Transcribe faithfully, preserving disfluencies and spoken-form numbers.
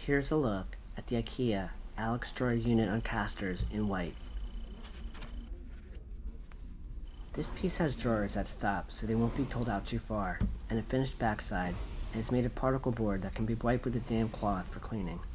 Here's a look at the Ikea Alex drawer unit on casters in white. This piece has drawers that stop so they won't be pulled out too far, and a finished backside, and it's made of particle board that can be wiped with a damp cloth for cleaning.